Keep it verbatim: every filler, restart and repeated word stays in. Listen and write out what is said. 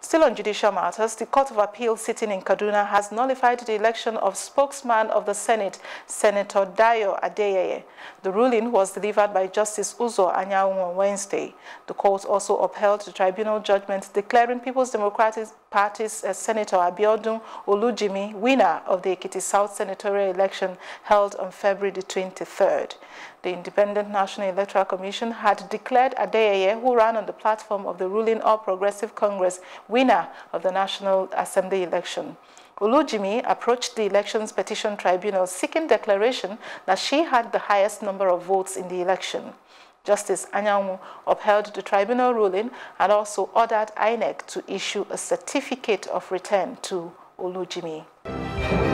Still on judicial matters, the Court of Appeal sitting in Kaduna has nullified the election of spokesman of the Senate, Senator Dayo Adeyeye. The ruling was delivered by Justice Uzo Anyanwu on Wednesday. The court also upheld the tribunal judgment declaring People's Democratic Party's uh, Senator Abiodun Olujimi winner of the Ekiti South senatorial election held on February the twenty-third. The Independent National Electoral Commission had declared Adeyeye, who ran on the platform of the ruling All Progressive Congress, winner of the National Assembly election. Olujimi approached the Elections Petition Tribunal seeking declaration that she had the highest number of votes in the election. Justice Anyanwu upheld the tribunal ruling and also ordered I N E C to issue a certificate of return to Olujimi.